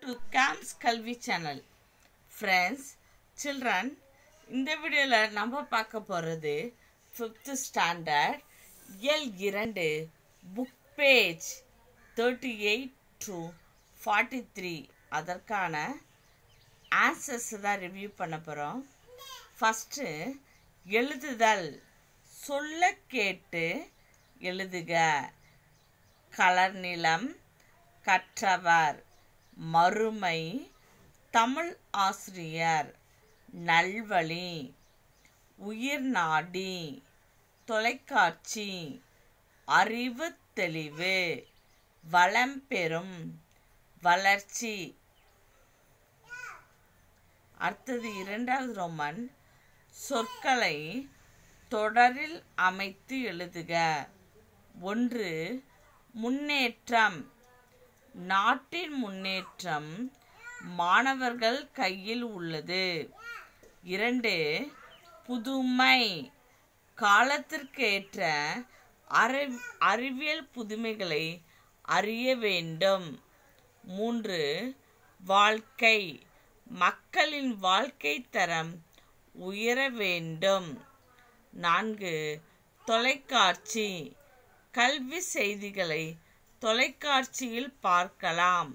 to CAMS கல்வி channel. Friends, children, இந்த வீடியோவில் நம்ம பார்க்க போகிறது 5th standard இயல் 2 புக் பேஜ் 38 to 43 அதற்கான ஆன்சர்ஸ் தான் ரிவ்யூ பண்ண போகிறோம். ஃபஸ்ட்டு எழுதுதல். சொல்ல கேட்டு எழுதுக. கலர் நிலம், கற்றவர், மறுமை, தமிழ் ஆசிரியர், நல்வழி, உயிர் நாடி, தொலைக்காட்சி, அறிவு தெளிவு, வளம் பெறும், வளர்ச்சி. அடுத்தது 2வது ரோமன். சொற்களை தொடரில் அமைத்து எழுதுக. 1. முன்னேற்றம். நாட்டின் முன்னேற்றம் மாணவர்கள் கையில் உள்ளது. 2. புதுமை. காலத்திற்கேற்ற அறிவியல் புதுமைகளை அறிய வேண்டும். 3. வாழ்க்கை. மக்களின் வாழ்க்கை தரம் உயர வேண்டும். 4. தொலைக்காட்சி. கல்வி செய்திகளை தொலைக்காட்சியில் பார்க்கலாம்.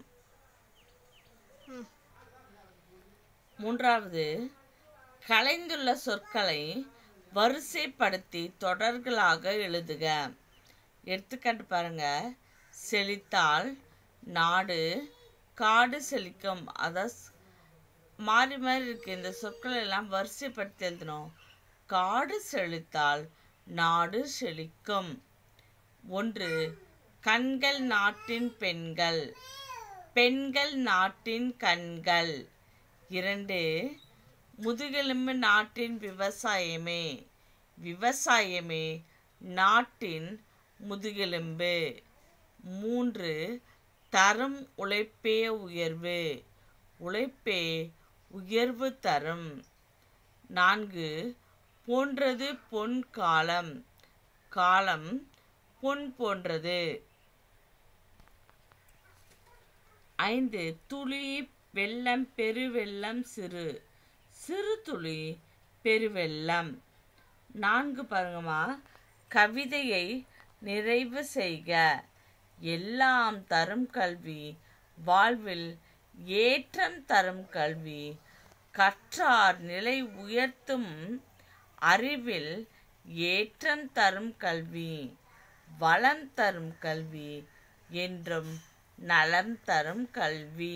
3. கலைந்துள்ள சொற்களை வரிசைப்படுத்தி தொடர்களாக எழுதுக. எடுத்துக்காட்டு பாருங்க. செழித்தால், நாடு, காடு செழிக்கும். அதாவது மாறி மாறி இருக்கு. இந்த சொற்களை எல்லாம் வரிசைப்படுத்தி எழுதணும். காடு செழித்தால் நாடு செழிக்கும். 1. கண்கள் நாட்டின் பெண்கள். பெண்கள் நாட்டின் கண்கள். 2. முதுகெலும்பு நாட்டின் விவசாயமே. விவசாயமே நாட்டின் முதுகெலும்பு. 3. தரும் உழைப்பே உயர்வு. உழைப்பே உயர்வு தரும். 4. போன்றது பொன் காலம். காலம் பொன் போன்றது. 5. துளி வெள்ளம் பெருவெள்ளம் சிறு. சிறு துளி பெருவெள்ளம். 4 பாருங்கம்மா. கவிதையை நிறைவு செய்க. எல்லாம் தரும் கல்வி வாழ்வில் ஏற்றம் தரும் கல்வி. கற்றார் நிலை உயர்த்தும் அறிவில் ஏற்றம் தரும் கல்வி. வளம் தரும் கல்வி என்றும் நலம் தரும் கல்வி.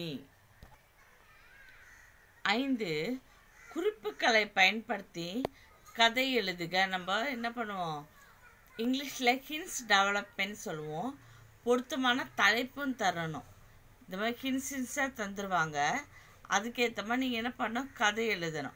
5. குறிப்புகளை பயன்படுத்தி கதை எழுதுக. நம்ம என்ன பண்ணுவோம், இங்கிலீஷில் ஹின்ஸ் டெவலப்மெண்ட் சொல்லுவோம். பொருத்தமான தலைப்பும் தரணும். இந்த மாதிரி ஹின்ஸாக தந்துடுவாங்க. அதுக்கேற்ற மாதிரி நீங்கள் என்ன பண்ணணும், கதை எழுதணும்.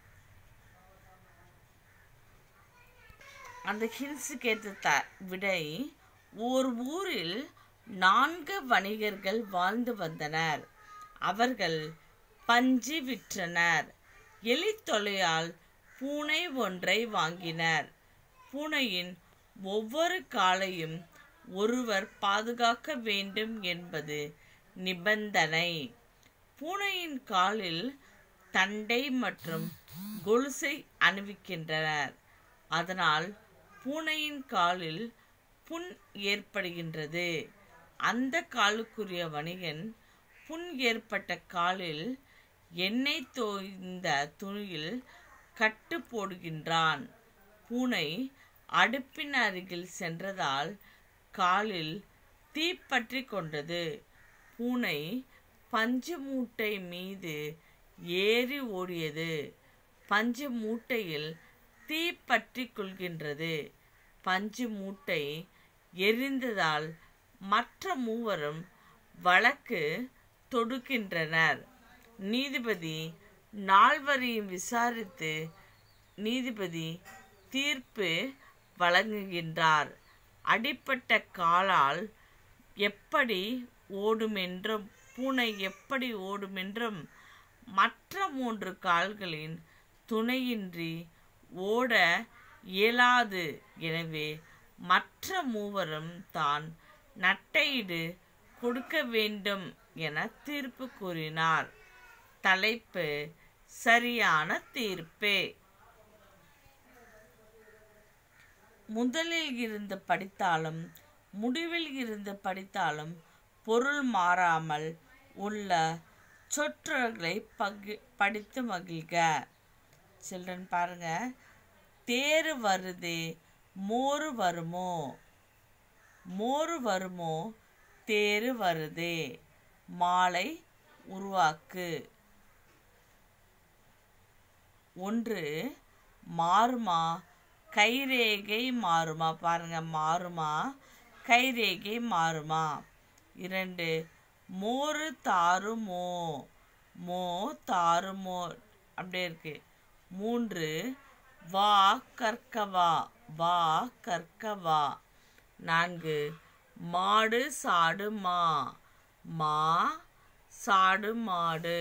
அந்த ஹின்ஸுக்கு ஏற்ற விடை. ஒரு ஊரில் 4 வணிகர்கள் வாழ்ந்து வந்தனர். அவர்கள் பஞ்சு விற்றனர். எலி தொல்லையால் பூனை ஒன்றை வாங்கினர். பூனையின் ஒவ்வொரு காலையும் ஒருவர் பாதுகாக்க வேண்டும் என்பது நிபந்தனை. பூனையின் காலில் தண்டை மற்றும் கொலுசை அணிவிக்கின்றனர். அதனால் பூனையின் காலில் புண் ஏற்படுகின்றது. அந்த காலுக்குரிய வணிகன் புண் ஏற்பட்ட காலில் எண்ணெய் தோய்ந்த துணியில் கட்டு போடுகின்றான். பூனை அடுப்பின் அருகில் சென்றதால் காலில் தீப்பற்றி கொண்டது. பூனை பஞ்சு மூட்டை மீது ஏறி ஓடியது. பஞ்சு மூட்டையில் தீப்பற்றி கொள்கின்றது. பஞ்சு மூட்டை எரிந்ததால் மற்ற மூவரும் வழக்கு தொடுக்கின்றனர். நீதிபதி 4வரையும் விசாரித்து நீதிபதி தீர்ப்பு வழங்குகின்றார். அடிப்பட்ட காலால் எப்படி ஓடுமென்றும் பூனை எப்படி ஓடுமென்றும் மற்ற 3 கால்களின் துணையின்றி ஓட இயலாது. எனவே மற்ற மூவரும் தான் நட்டையீடு கொடுக்க வேண்டும் என தீர்ப்பு கூறினார். தலைப்பு சரியான தீர்ப்பே. முதலில் இருந்து படித்தாலும் முடிவில் இருந்து படித்தாலும் பொருள் மாறாமல் உள்ள சொற்றொடர்களை படித்து மகிழ்க. சில்ட்ரன் பாருங்க. தேரு வருதே மோரு வருமோ, மோரு வருமோ தேரு வருதே. மாலை உருவாக்கு. 1 மாறுமா கைரேகை மாறுமா. பாருங்க, மாறுமா கைரேகை மாறுமா. 2 மோரு தாருமோ, மோ தாருமோ அப்படியே இருக்கு. 3 வா கற்கவா, வா கற்கவா. 4 மாடு சாடுமா, மா சாடு மாடு.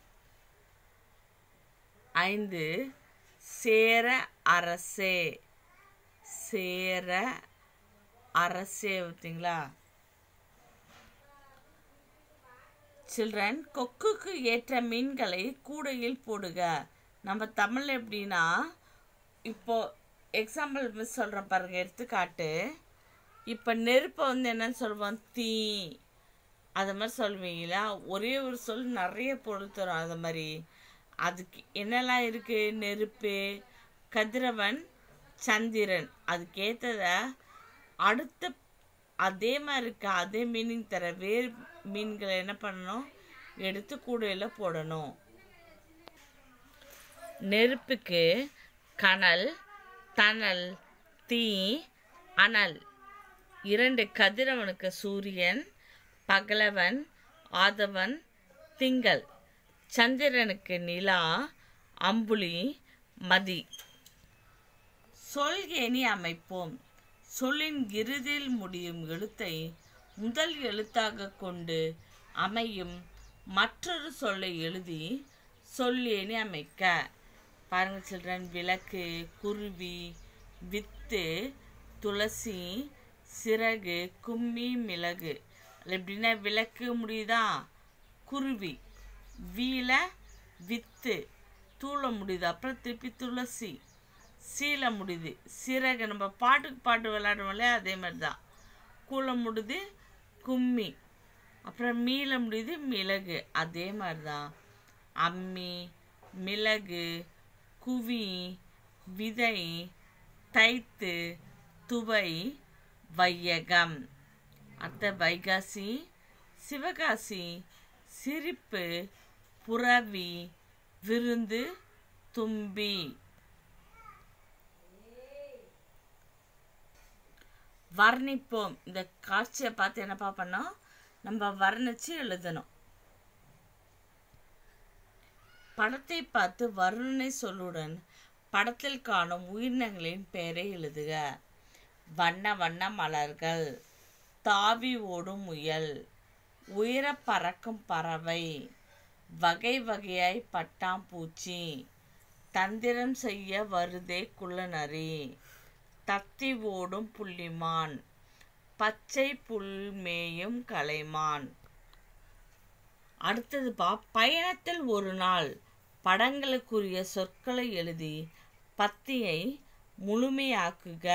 5 சேர அரசே, சேர அரசே. பார்த்தீங்களா சில்ட்ரன்? கொக்குக்கு ஏற்ற மீன்களை கூடையில் போடுக. நம்ம தமிழ் எப்படின்னா, இப்போ எக்ஸாம்பிள் மிஸ் சொல்கிறேன் பாருங்க, எடுத்துக்காட்டு. இப்போ நெருப்பை என்னன்னு சொல்லுவோம், தீ. அது மாதிரி சொல்லுவீங்களா? ஒரே ஒரு சொல் நிறைய பொருள் தரும். அது மாதிரி அதுக்கு என்னெல்லாம் இருக்குது? நெருப்பு, கதிரவன், சந்திரன். அதுக்கேற்றத அடுத்த அதே மாதிரி இருக்க அதே மீனிங் தர வேறு மீன்களை என்ன பண்ணணும்? எடுத்து கூடையில் போடணும். நெருப்புக்கு கனல், தணல், தீ, அனல். 2 கதிரவனுக்கு சூரியன், பகலவன், ஆதவன், திங்கள். சந்திரனுக்கு நிலா, அம்புலி, மதி. சொல்கேணி அமைப்போம். சொல்லின் இறுதியில் முடியும் எழுத்தை முதல் எழுத்தாக கொண்டு அமையும் மற்றொரு சொல்லை எழுதி சொல்லேணி அமைக்க. பாருங்க சில்ட்ரன். விளக்கு, குருவி, வித்து, துளசி, சிறகு, கும்மி, மிளகு. எப்படின்னா விளக்கு முடியுதா, குருவி, வீல வித்து, தூள முடியுது, அப்புறம் திருப்பி துளசி, சீல முடியுது, சிறகு. நம்ம பாட்டுக்கு பாட்டு விளையாடுவோம்ல, அதே மாதிரி தான். கூல முடியுது கும்மி, அப்புறம் மீள முடியுது மிளகு, அதே மாதிரி தான். அம்மி, மிளகு, குவி, விதை, தைத்து, துவை, வையகம். அடுத்த வைகாசி, சிவகாசி, சிரிப்பு, புறவி, விருந்து, தும்பி. வர்ணிப்போம். இந்த காட்சியை பார்த்து என்னப்பா பண்ணோம்? நம்ம வர்ணிச்சு எழுதணும். படத்தை பார்த்து வர்ணனை சொல்லுடன் படத்தில் காணும் உயிரினங்களின் பெயரை எழுதுக. வண்ண வண்ண மலர்கள், தாவி ஓடும் முயல், உயர பறக்கும் பறவை, வகை வகையாய் பட்டாம்பூச்சி, தந்திரம் செய்ய வருதே குள்ளநரி, தத்தி ஓடும் புள்ளிமான், பச்சை புல் மேயும் கலைமான். அடுத்ததுப்பா, பயணத்தில் ஒரு நாள். படங்களுக்குரிய சொற்களை எழுதி பத்தியை முழுமையாக்குக.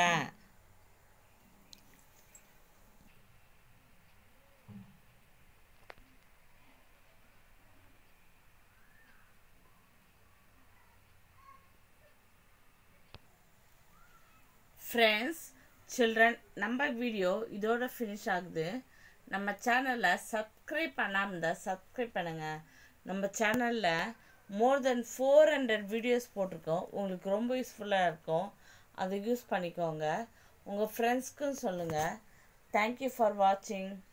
ஃப்ரெண்ட்ஸ், சில்ட்ரன், நம்ம வீடியோ இதோட ஃபினிஷ் ஆகுது. நம்ம சேனலை சப்ஸ்கிரைப் பண்ணாமல் இருந்தால் சப்ஸ்கிரைப் பண்ணுங்கள். நம்ம சேனலில் மோர் தென் 400 வீடியோஸ் போட்டிருக்கோம். உங்களுக்கு ரொம்ப யூஸ்ஃபுல்லாக இருக்கும். அதை யூஸ் பண்ணிக்கோங்க. உங்கள் ஃப்ரெண்ட்ஸ்க்கும் சொல்லுங்கள். தேங்க்யூ ஃபார் வாட்சிங்.